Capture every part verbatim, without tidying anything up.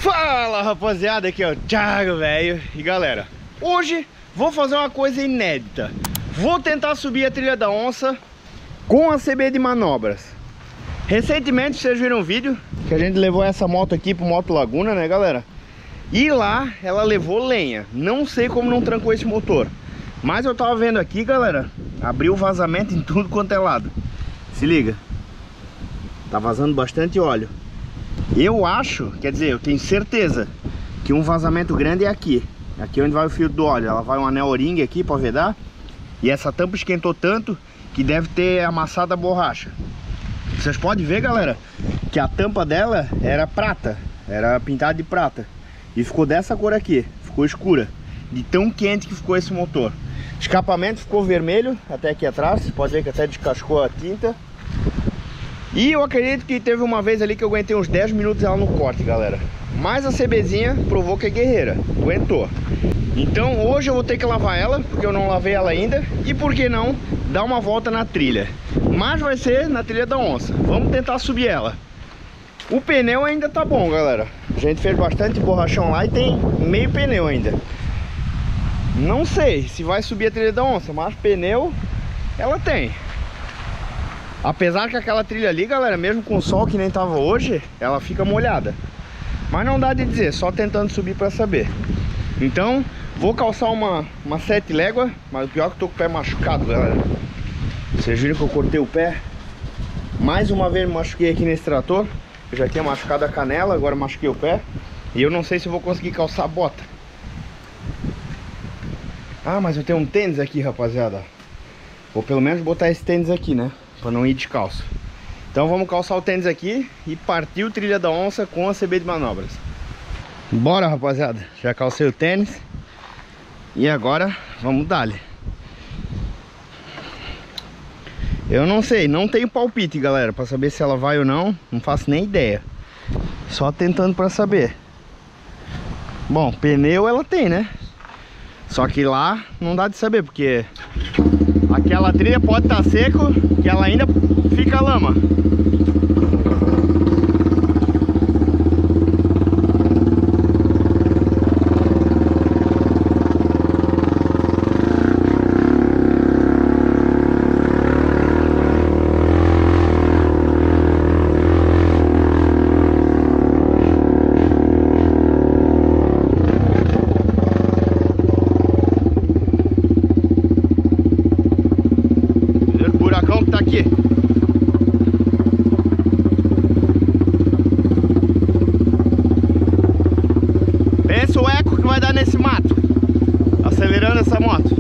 Fala rapaziada, aqui é o Thiago, velho. E galera, hoje vou fazer uma coisa inédita. Vou tentar subir a trilha da onça com a C B de manobras. Recentemente vocês viram um vídeo que a gente levou essa moto aqui pro Moto Laguna, né galera? E lá ela levou lenha. Não sei como não trancou esse motor, mas eu tava vendo aqui, galera, abriu vazamento em tudo quanto é lado. Se liga, tá vazando bastante óleo. Eu acho, quer dizer, eu tenho certeza que um vazamento grande é aqui. Aqui onde vai o fio do óleo. Ela vai um anel O-ring aqui para vedar. E essa tampa esquentou tanto que deve ter amassado a borracha. Vocês podem ver, galera, que a tampa dela era prata, era pintada de prata. E ficou dessa cor aqui, ficou escura, de tão quente que ficou esse motor. Escapamento ficou vermelho até aqui atrás. Você pode ver que até descascou a tinta. E eu acredito que teve uma vez ali que eu aguentei uns dez minutos ela no corte, galera. Mas a CBzinha provou que é guerreira, aguentou. Então hoje eu vou ter que lavar ela, porque eu não lavei ela ainda. E por que não dar uma volta na trilha? Mas vai ser na trilha da onça. Vamos tentar subir ela. O pneu ainda tá bom, galera. A gente fez bastante borrachão lá e tem meio pneu ainda. Não sei se vai subir a trilha da onça, mas pneu ela tem. Apesar que aquela trilha ali, galera, mesmo com o sol que nem tava hoje, ela fica molhada. Mas não dá de dizer, só tentando subir pra saber. Então, vou calçar uma, uma sete légua, mas o pior é que eu tô com o pé machucado, galera. Vocês viram que eu cortei o pé? Mais uma vez me machuquei aqui nesse trator. Eu já tinha machucado a canela, agora machuquei o pé. E eu não sei se eu vou conseguir calçar a bota. Ah, mas eu tenho um tênis aqui, rapaziada. Vou pelo menos botar esse tênis aqui, né? Pra não ir descalço. Então vamos calçar o tênis aqui e partiu trilha da onça com a C B de manobras. Bora, rapaziada. Já calcei o tênis. E agora vamos dar-lhe. Eu não sei, não tenho palpite, galera, pra saber se ela vai ou não. Não faço nem ideia. Só tentando pra saber. Bom, pneu ela tem, né? Só que lá não dá de saber, porque aquela trilha pode estar seco, que ela ainda fica lama. Pensa o eco que vai dar nesse mato, acelerando essa moto.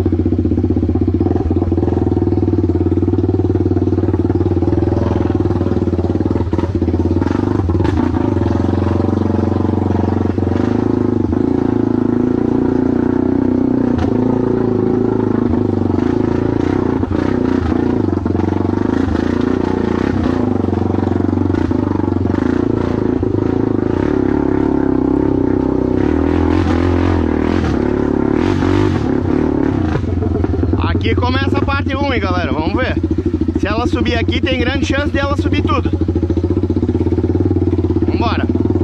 Aqui começa a parte ruim, galera. Vamos ver. Se ela subir aqui, tem grande chance de ela subir tudo. Vambora.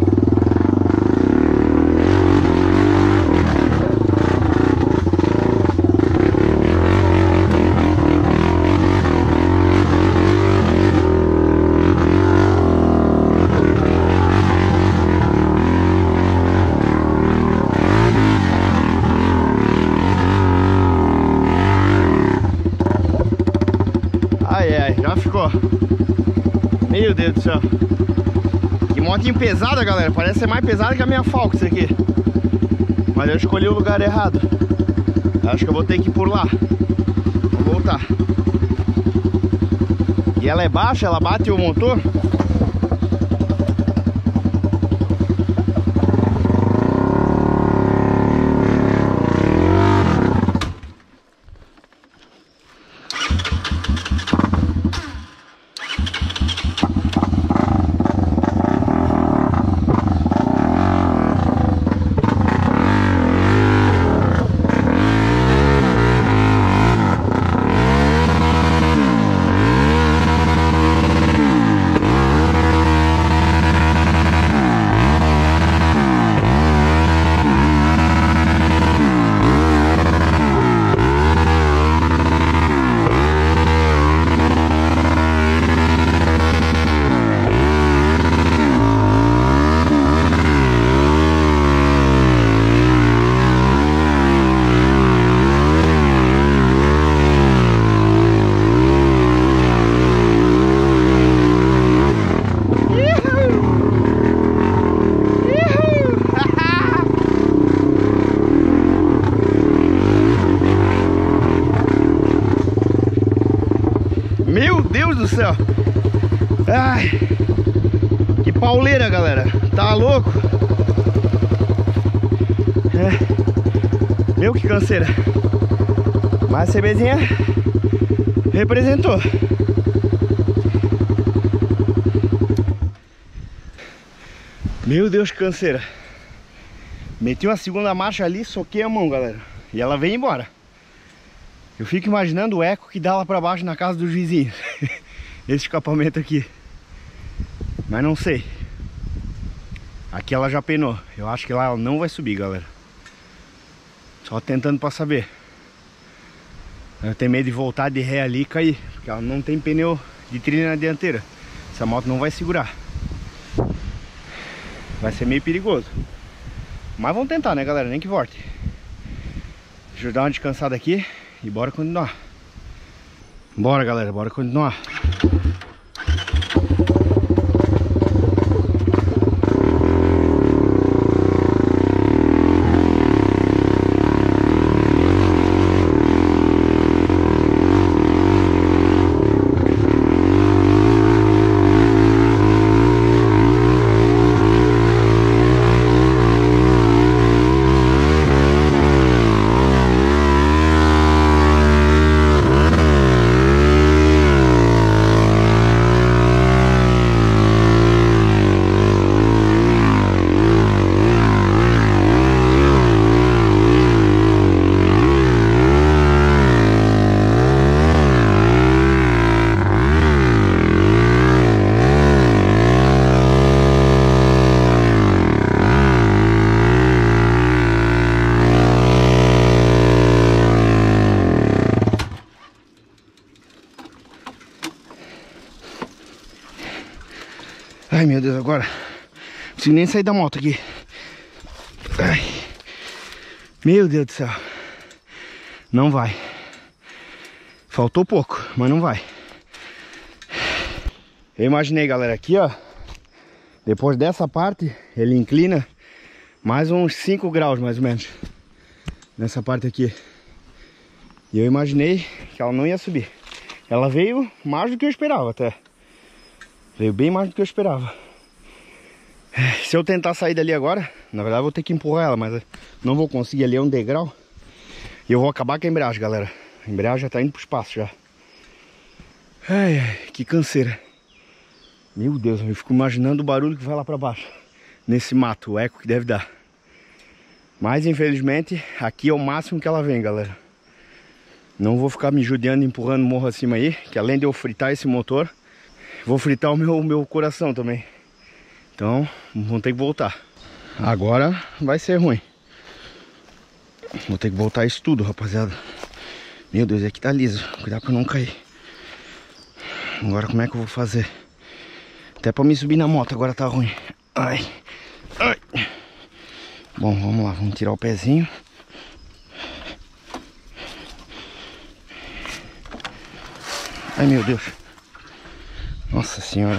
Ai, ai, já ficou. Meu Deus do céu. Que motinho pesada, galera. Parece ser mais pesada que a minha Falcon isso aqui. Mas eu escolhi o lugar errado. Acho que eu vou ter que ir por lá. Vou voltar. E ela é baixa, ela bate o motor. pouco. É. Meu, que canseira. Mas a CBzinha representou. Meu Deus, que canseira. Meti uma segunda marcha ali, soquei a mão, galera. E ela veio embora. Eu fico imaginando o eco que dá lá pra baixo na casa dos vizinhos. Esse escapamento aqui. Mas não sei. Aqui ela já penou. Eu acho que lá ela não vai subir, galera. Só tentando pra saber. Eu tenho medo de voltar de ré ali e cair. Porque ela não tem pneu de trilha na dianteira. Essa moto não vai segurar. Vai ser meio perigoso. Mas vamos tentar, né, galera? Nem que volte. Deixa eu dar uma descansada aqui e bora continuar. Bora, galera, bora continuar. Ai, meu Deus, agora não consigo nem sair da moto aqui. Ai. Meu Deus do céu. Não vai. Faltou pouco, mas não vai. Eu imaginei, galera, aqui, ó. Depois dessa parte, ele inclina mais uns cinco graus, mais ou menos. Nessa parte aqui. E eu imaginei que ela não ia subir. Ela veio mais do que eu esperava até. Veio bem mais do que eu esperava. Se eu tentar sair dali agora, na verdade eu vou ter que empurrar ela, mas não vou conseguir, ali é um degrau. E eu vou acabar com a embreagem, galera. A embreagem já tá indo pro espaço já. Ai, ai, que canseira. Meu Deus, eu fico imaginando o barulho que vai lá pra baixo. Nesse mato, o eco que deve dar. Mas infelizmente, aqui é o máximo que ela vem, galera. Não vou ficar me judiando, empurrando morro acima aí, que além de eu fritar esse motor, vou fritar o meu, meu coração também. Então, vamos ter que voltar. Agora vai ser ruim. Vou ter que voltar isso tudo, rapaziada. Meu Deus, aqui tá liso. Cuidado pra não cair. Agora como é que eu vou fazer? Até pra me subir na moto agora tá ruim. Ai. Ai. Bom, vamos lá. Vamos tirar o pezinho. Ai, meu Deus. Nossa senhora.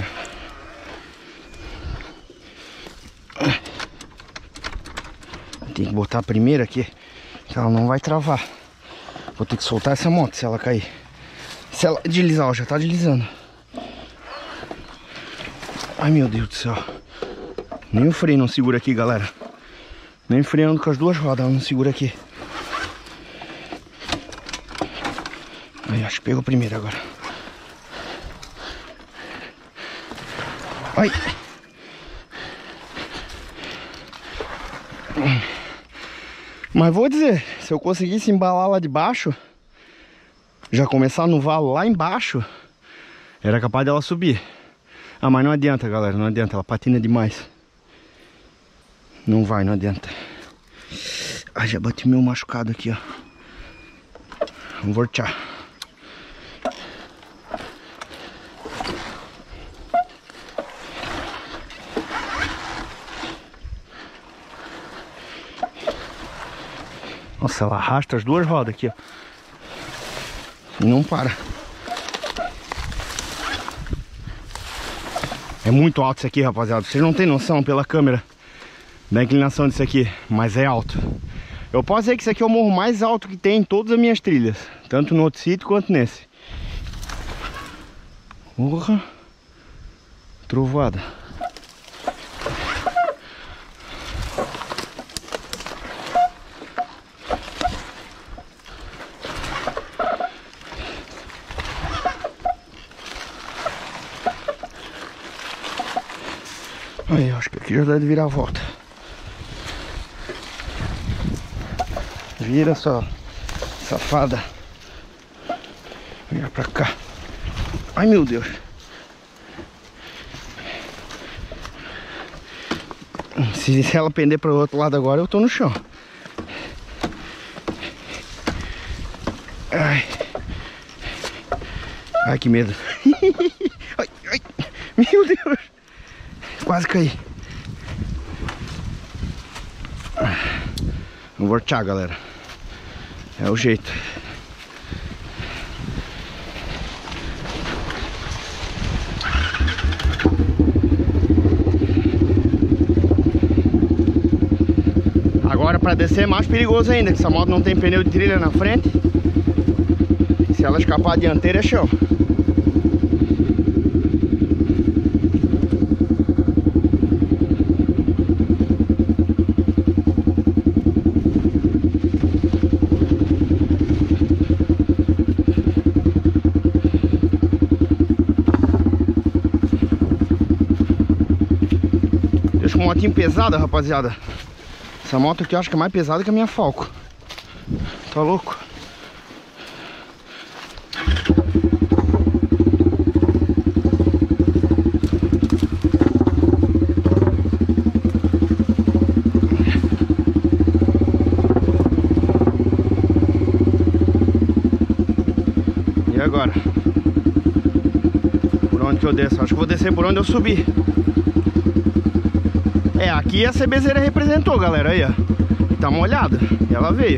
Tem que botar a primeira aqui, que ela não vai travar. Vou ter que soltar essa moto se ela cair. Se ela deslizar, ó, já tá deslizando. Ai, meu Deus do céu. Nem o freio não segura aqui, galera. Nem freando com as duas rodas, ela não segura aqui. Aí, acho que pegou primeiro agora. Ai. Mas vou dizer, se eu conseguisse embalar lá de baixo, já começar no valo lá embaixo, era capaz dela subir. Ah, mas não adianta, galera, não adianta, ela patina demais. Não vai, não adianta. Ai, já bati meu machucado aqui, ó. Vamos voltar. Nossa, ela arrasta as duas rodas aqui, ó. E não para. É muito alto isso aqui, rapaziada. Vocês não tem noção pela câmera da inclinação disso aqui, mas é alto. Eu posso dizer que isso aqui é o morro mais alto que tem em todas as minhas trilhas, tanto no outro sítio quanto nesse. Porra. Trovoada. que já dá de virar a volta. Vira só, safada. Vira pra cá. Ai, meu Deus. Se, se ela pender para o outro lado agora, eu tô no chão. Ai, ai que medo. Ai, ai, meu Deus. Quase caí. Vou voltar, galera. É o jeito. Agora para descer é mais perigoso ainda, que essa moto não tem pneu de trilha na frente. Se ela escapar a dianteira é chão. Deixa uma motinha pesada, rapaziada. Essa moto aqui eu acho que é mais pesada que a minha Falco. Tá louco? E agora? Por onde que eu desço? Acho que vou descer por onde eu subi. É, aqui a CBZera representou, galera, aí, ó. Tá molhada, e ela veio.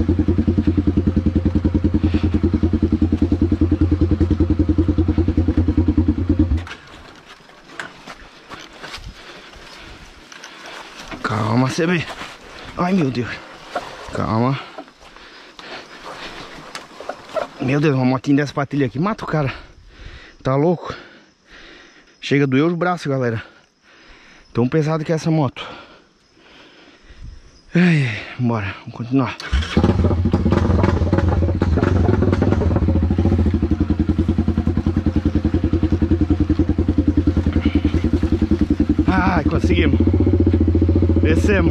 Calma, C B. Ai, meu Deus. Calma. Meu Deus, uma motinha dessa patilha aqui mata o cara. Tá louco? Chega a doer os braços, galera. Tão pesado que é essa moto. Ai, bora, vamos continuar. Ai, conseguimos. Descemos.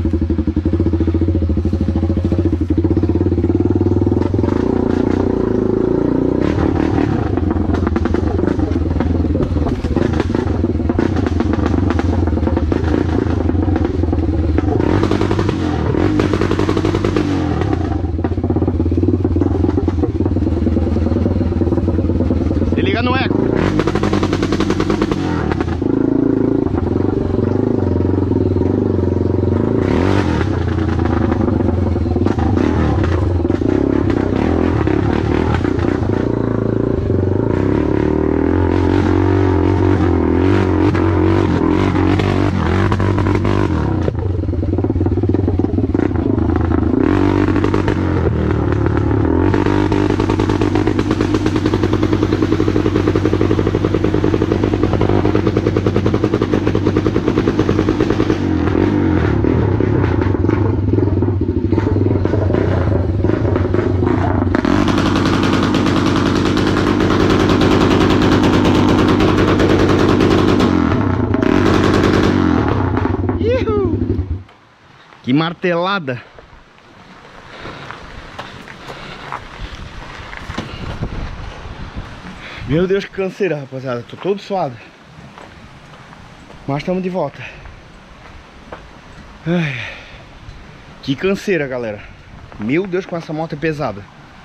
No eco. Que martelada. Meu Deus, que canseira, rapaziada. Tô todo suado. Mas estamos de volta. Ai, que canseira, galera. Meu Deus, como essa moto é pesada.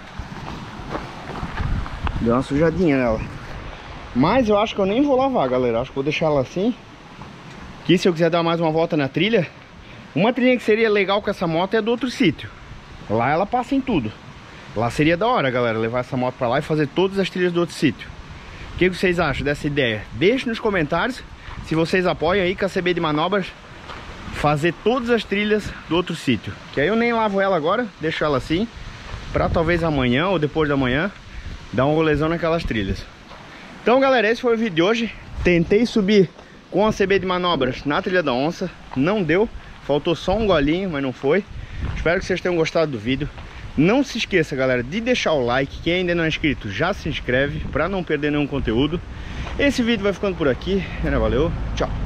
Deu uma sujadinha nela. Mas eu acho que eu nem vou lavar, galera. Acho que vou deixar ela assim. Que se eu quiser dar mais uma volta na trilha. Uma trilha que seria legal com essa moto é do outro sítio. Lá ela passa em tudo. Lá seria da hora, galera, levar essa moto pra lá e fazer todas as trilhas do outro sítio. O que vocês acham dessa ideia? Deixe nos comentários se vocês apoiam aí com a C B de Manobras fazer todas as trilhas do outro sítio. Que aí eu nem lavo ela agora, deixo ela assim, pra talvez amanhã ou depois da manhã dar um rolezão naquelas trilhas. Então, galera, esse foi o vídeo de hoje. Tentei subir com a C B de Manobras na Trilha da Onça, não deu. Faltou só um golinho, mas não foi. Espero que vocês tenham gostado do vídeo. Não se esqueça, galera, de deixar o like. Quem ainda não é inscrito, já se inscreve para não perder nenhum conteúdo. Esse vídeo vai ficando por aqui. Valeu, tchau.